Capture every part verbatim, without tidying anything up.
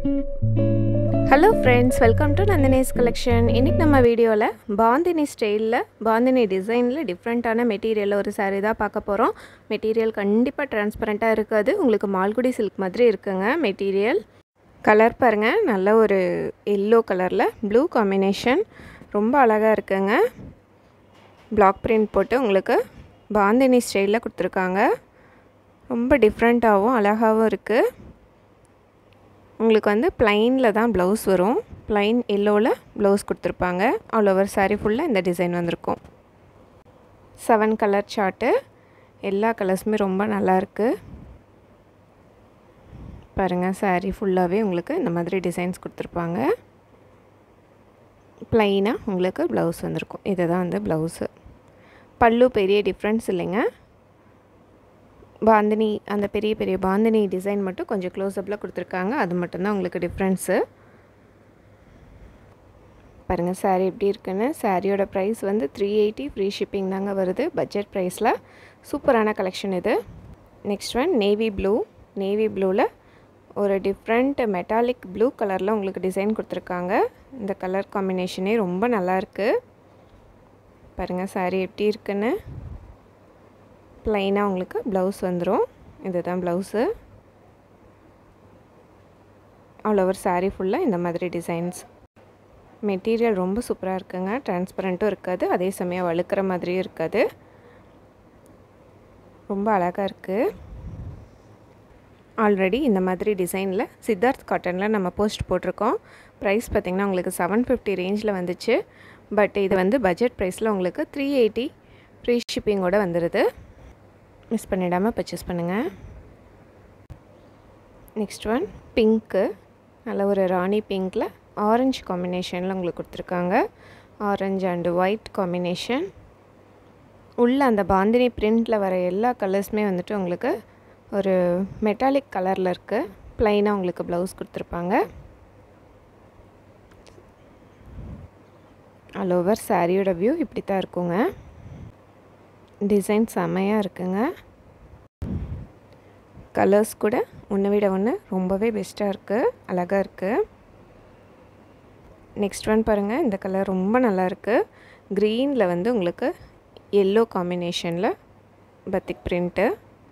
Hello friends, welcome to Nandhini's collection. இன்னைக்கு நம்ம வீடியோல பாந்தினி ஸ்டைல்ல பாந்தினி டிசைன்ல டிஃபரண்டான மெட்டீரியல்ல ஒரு saree தான் பார்க்க போறோம். மெட்டீரியல் கண்டிப்பா டிரான்ஸ்பரண்டா இருக்காது. உங்களுக்கு மால்குடி சில்க் மாதிரி இருக்குங்க மெட்டீரியல். கலர் பாருங்க, நல்ல ஒரு yellow கலர்ல blue காம்பினேஷன். ரொம்ப அழகா இருக்குங்க. பிளாக் பிரிண்ட் போட்டு உங்களுக்கு பாந்தினி ஸ்டைல்ல கொடுத்திருக்காங்க. ரொம்ப டிஃபரண்டாவும் அழகாவும் இருக்கு. உங்களுக்கு வந்து plainல தான் ப்ளவுஸ் வரும். plain yellowல ப்ளவுஸ் கொடுத்திருப்பாங்க. ஆல் ஓவர் saree ஃபுல்லா இந்த டிசைன் வந்திருக்கும். seven colour chart. எல்லா கலர்ஸ்மே ரொம்ப நல்லா இருக்கு. பாருங்க, saree ஃபுல்லாவே உங்களுக்கு இந்த மாதிரி டிசைன்ஸ் கொடுத்திருப்பாங்க. plain-ஆ உங்களுக்கு ப்ளவுஸ் வந்திருக்கும். இதுதான் வந்து ப்ளவுஸ். பல்லு பெரிய டிஃபரன்ஸ் இல்லைங்க. பாந்தினி அந்த பெரிய பெரிய பாந்தினி டிசைன் மட்டும் கொஞ்சம் க்ளோஸ் அப்ல கொடுத்திருக்காங்க. அது மட்டும் தான் உங்களுக்கு டிஃபரன்ஸ். பாருங்க saree எப்படி இருக்குன்னு. சாரியோட பிரைஸ் வந்து three eighty, ஃப்ரீ ஷிப்பிங் தாங்க வருது. பட்ஜெட் பிரைஸ்ல சூப்பரான கலெக்ஷன் இது. Next one navy blue. Navy ப்ளூல ஒரு டிஃபரண்ட் மெட்டாலிக் ப்ளூ கலர்ல உங்களுக்கு டிசைன் கொடுத்திருக்காங்க. இந்த கலர் காம்பினேஷனே ரொம்ப நல்லா இருக்கு. பாருங்க saree எப்படி இருக்குன்னு. plain-ஆ உங்களுக்கு ப்ளவுஸ் வந்துரும். இதுதான் ப்ளவுஸ். ஆல் ஓவர் saree ஃபுல்லா இந்த மாதிரி டிசைன்ஸ். மெட்டீரியல் ரொம்ப சூப்பரா இருக்குங்க. டிரான்ஸ்பரண்டும் இருக்காது, அதே சமயம் வழுக்கிற மாதிரியும் இருக்காது. ரொம்ப அழகா இருக்கு. ஆல்ரெடி இந்த மாதிரி டிசைன்ல சித்தார்த் காட்டன்ல நம்ம போஸ்ட் போட்டிருக்கோம். பிரைஸ் பார்த்தீங்கன்னா உங்களுக்கு seven fifty ரேஞ்சில் வந்துச்சு. பட் இது வந்து பட்ஜெட் பிரைஸ்ல உங்களுக்கு three eighty ஃப்ரீ ஷிப்பிங்கோட வந்துருது. மிஸ் பண்ணிடாமல் பர்ச்சேஸ் பண்ணுங்கள். Next one pink. நல்ல ஒரு ராணி பிங்க்கில் ஆரஞ்சு காம்பினேஷனில் உங்களுக்கு கொடுத்துருக்காங்க. Orange and white combination. உள்ள அந்த பாந்தினி பிரிண்டில் வர எல்லா கலர்ஸுமே வந்துட்டு உங்களுக்கு ஒரு மெட்டாலிக் கலரில் இருக்குது. ப்ளைனாக உங்களுக்கு ப்ளவுஸ் கொடுத்துருப்பாங்க. ஆல் ஓவர் சாரியோட வியூ இப்படி தான் இருக்குங்க. டிசைன் செம்மையாக இருக்குங்க. கலர்ஸ் கூட ஒன்றை விட ஒன்று ரொம்பவே பெஸ்ட்டாக இருக்குது, அழகாக இருக்குது. நெக்ஸ்ட் ஒன் பாருங்கள், இந்த கலர் ரொம்ப நல்லா இருக்குது. க்ரீனில் வந்து உங்களுக்கு எல்லோ காம்பினேஷனில் பத்திக் பிரிண்ட்டு.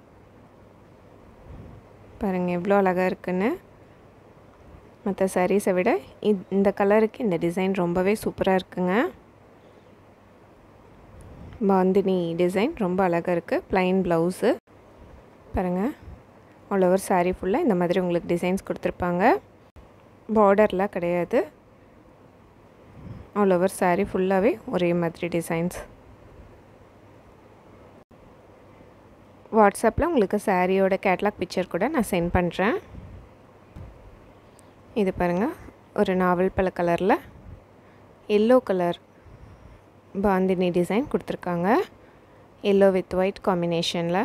பாருங்கள் எவ்வளோ அழகாக இருக்குன்னு. மற்ற சாரீஸை விட இந்த கலருக்கு இந்த டிசைன் ரொம்பவே சூப்பராக இருக்குங்க. பாந்தினி டிசைன் ரொம்ப அழகாக இருக்குது. Plain blouse. பாருங்கள், ஆல் ஓவர் saree ஃபுல்லாக இந்த மாதிரி உங்களுக்கு டிசைன்ஸ் கொடுத்துருப்பாங்க. பார்டர்லாம் கிடையாது. ஆல் ஓவர் saree ஃபுல்லாகவே ஒரே மாதிரி டிசைன்ஸ். வாட்ஸ்அப்பில் உங்களுக்கு சாரியோட கேட்லாக் பிக்சர் கூட நான் சென்ட் பண்ணுறேன். இது பாருங்கள், ஒரு நாவல் பழ கலரில் எல்லோ கலர் பாந்தினி டிசைன் கொடுத்துருக்காங்க. எல்லோ வித் ஒயிட் காம்பினேஷனில்.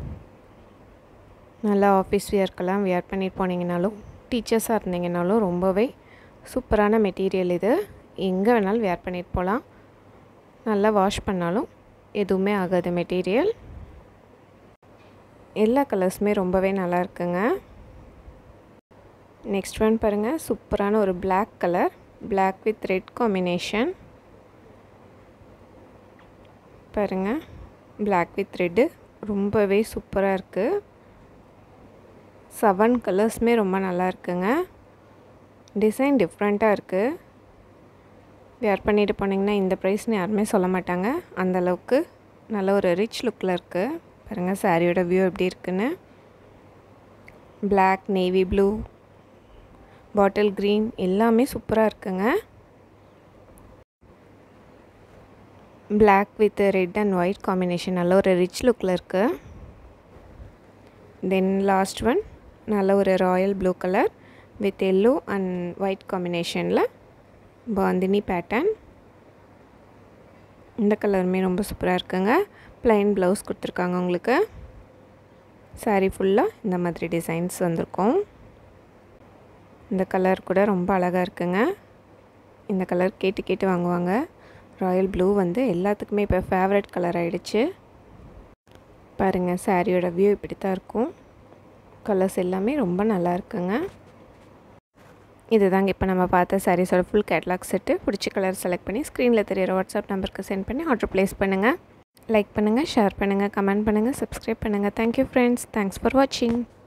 நல்லா ஆஃபீஸ் வியர்க்கெல்லாம் வியர் பண்ணிட்டு போனீங்கனாலும், டீச்சர்ஸாக இருந்தீங்கனாலும் ரொம்பவே சூப்பரான மெட்டீரியல் இது. எங்கே வேணாலும் வியர் பண்ணிட்டு போகலாம். நல்லா வாஷ் பண்ணாலும் எதுவுமே ஆகாது மெட்டீரியல். எல்லா கலர்ஸுமே ரொம்பவே நல்லா இருக்குங்க. நெக்ஸ்ட் ஒன் பாருங்கள், சூப்பரான ஒரு black colour. Black with red combination. பாருங்கள், பிளாக் வித் ரெட்டு ரொம்பவே சூப்பராக இருக்குது. செவன் கலர்ஸுமே ரொம்ப நல்லா இருக்குங்க. டிசைன் டிஃப்ரெண்ட்டாக இருக்குது. வேர் பண்ணிட்டு போனீங்கன்னா இந்த ப்ரைஸ்னு யாருமே சொல்ல மாட்டாங்க. அந்தளவுக்கு நல்ல ஒரு ரிச் லுக்கில் இருக்குது. பாருங்கள் சாரியோட வியூ எப்படி இருக்குன்னு. Black, navy blue, bottle green எல்லாமே சூப்பராக இருக்குங்க. Black with red and white combination நல்ல ஒரு ரிச் லுக்கில் இருக்குது. தென் லாஸ்ட் ஒன் நல்ல ஒரு royal blue colour with yellow and white காம்பினேஷனில் பாந்தினி பேட்டர்ன். இந்த கலருமே ரொம்ப சூப்பராக இருக்குங்க. ப்ளைன் ப்ளவுஸ் கொடுத்துருக்காங்க உங்களுக்கு. saree ஃபுல்லாக இந்த மாதிரி டிசைன்ஸ் வந்திருக்கும். இந்த கலர் கூட ரொம்ப அழகாக இருக்குங்க. இந்த கலர் கேட்டு கேட்டு வாங்குவாங்க. ராயல் ப்ளூ வந்து எல்லாத்துக்குமே இப்போ ஃபேவரட் கலர் ஆகிடுச்சு. பாருங்கள் சாரியோட வியூ இப்படி தான் இருக்கும். கலர்ஸ் எல்லாமே ரொம்ப நல்லா இருக்குங்க. இதுதாங்க இப்போ நம்ம பார்த்த சாரீஸோட ஃபுல் கேட்லாக் செட்டு. பிடிச்ச கலர் செலக்ட் பண்ணி ஸ்க்ரீனில் தெரியிற வாட்ஸ்அப் நம்பருக்கு சென்ட் பண்ணி ஆர்டர் ப்ளேஸ் பண்ணுங்கள். லைக் பண்ணுங்கள், ஷேர் பண்ணுங்கள், கமெண்ட் பண்ணுங்கள், சப்ஸ்கிரைப் பண்ணுங்கள். Thank you friends. தேங்க்ஸ் ஃபார் வாட்சிங்.